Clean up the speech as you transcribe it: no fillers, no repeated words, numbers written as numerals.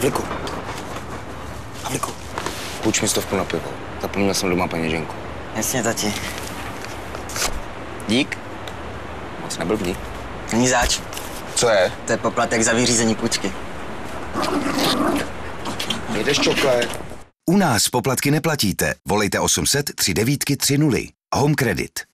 Havlíku, půjč mi 100 na pivo. Zapomněl jsem doma peněženku. Jasně, tati. Dík. Moc neblbni. Není zač. Co je? To je poplatek za vyřízení půjčky. Jdeš čokle. U nás poplatky neplatíte. Volejte 800 393 0. Home Credit.